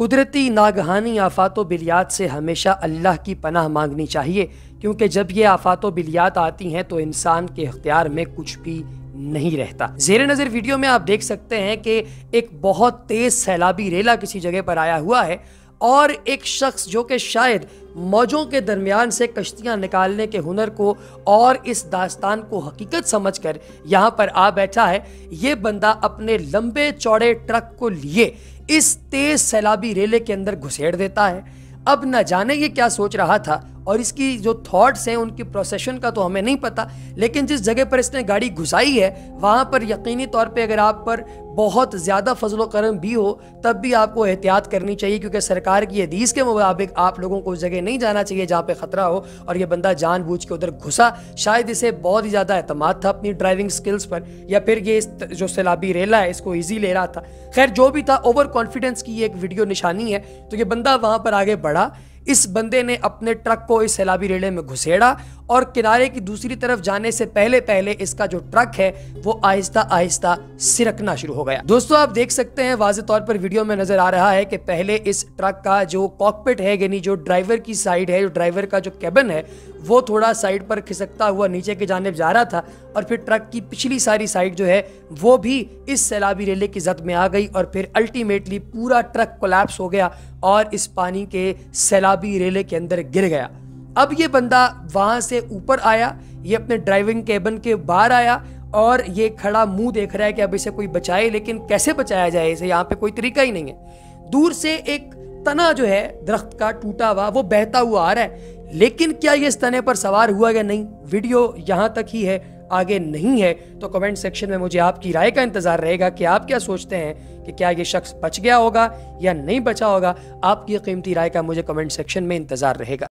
قدرتی ناگہانی آفات و بلیات سے ہمیشہ اللہ کی پناہ مانگنی چاہیے، کیونکہ جب یہ آفات و بلیات آتی ہیں تو انسان کے اختیار میں کچھ بھی نہیں رہتا۔ زیر نظر ویڈیو میں آپ دیکھ سکتے ہیں کہ ایک بہت تیز سیلابی ریلا کسی جگہ پر آیا ہوا ہے اور ایک شخص جو کہ شاید موجوں کے درمیان سے کشتیاں نکالنے کے ہنر کو اور اس داستان کو حقیقت سمجھ کر یہاں پر آ بیٹھا ہے، یہ بندہ اپنے لمبے چوڑے ٹرک کو لیے اس تیز سیلابی ریلے کے اندر گھسیڑ دیتا ہے۔ اب نہ جانے یہ کیا سوچ رہا تھا اور اس کی جو تھاٹس ہیں ان کی پروسیشن کا تو ہمیں نہیں پتا، لیکن جس جگہ پر اس نے گاڑی گھسائی ہے وہاں پر یقینی طور پہ اگر آپ پر بہت زیادہ فضل و کرم بھی ہو تب بھی آپ کو احتیاط کرنی چاہیے، کیونکہ سرکار کی حدیث کے مطابق آپ لوگوں کو اس جگہ نہیں جانا چاہیے جہاں پہ خطرہ ہو، اور یہ بندہ جان بوجھ کے ادھر گھسا۔ شاید اسے بہت ہی زیادہ اعتماد تھا اپنی ڈرائیونگ سکلز پر، یا پھر یہ جو سیلابی ریلا ہے اس کو ایزی لے رہا تھا۔ خیر جو بھی تھا، اوور کانفیڈنس کی ایک ویڈیو نشانی ہے۔ تو یہ بندہ وہاں پر آگے بڑھا، اس بندے نے اپنے ٹرک کو اس سیلابی ریلے میں گھسیڑا اور کنارے کی دوسری طرف جانے سے پہلے اس کا جو ٹرک ہے وہ آہستہ آہستہ سرکنا شروع ہو گیا۔ دوستو آپ دیکھ سکتے ہیں واضح طور پر ویڈیو میں نظر آ رہا ہے کہ پہلے اس ٹرک کا جو کاکپٹ ہے، یعنی جو ڈرائیور کی سائیڈ ہے، جو ڈرائیور کا جو کیبن ہے، وہ تھوڑا سائیڈ پر کھسکتا ہوا نیچے کی جانب جا رہا تھا، اور پھر ٹرک کی پچھلی ساری سائیڈ جو ہے وہ بھی اس سیلابی ریلے کی زد میں آ گئی، اور پھر الٹیمیٹلی پورا ٹرک کولیپس ہو گیا اور اس پانی کے سیلابی ریلے کے اندر گر گیا۔ اب یہ بندہ وہاں سے اوپر آیا، یہ اپنے ڈرائیونگ کیبن کے باہر آیا اور یہ کھڑا منہ دیکھ رہا ہے کہ اب اسے کوئی بچائے، لیکن کیسے بچایا جائے اسے، یہاں پہ کوئی طریقہ ہی نہیں ہے۔ دور سے ایک تنا جو ہے درخت کا ٹوٹا ہوا وہ بہتا ہوا آ رہا ہے، لیکن کیا یہ اس تنے پر سوار ہوا یا نہیں، ویڈیو یہاں تک ہی ہے، آگے نہیں ہے۔ تو کمنٹ سیکشن میں مجھے آپ کی رائے کا انتظار رہے گا کہ آپ کیا سوچتے ہیں کہ کیا یہ شخص بچ گیا ہوگا یا نہیں بچا ہوگا۔ آپ کی قیمتی رائے کا مجھے کمنٹ سیکشن میں انتظار رہے گا۔